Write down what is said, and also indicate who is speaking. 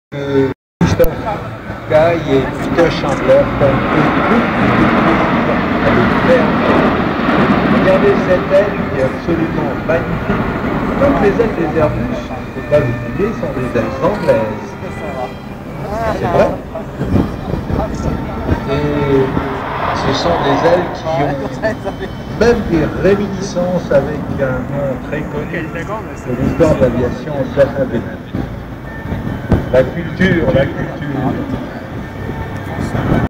Speaker 1: Christophe Caille et Peter Chandler font avec l'air. Regardez cette aile qui est absolument magnifique. Comme les ailes des Airbus, il ne faut pas l'oublier, sont des ailes anglaises. C'est vrai. Et ce sont des ailes qui ont même des réminiscences avec un nom très connu de l'histoire de l'aviation, Zahavi. La culture.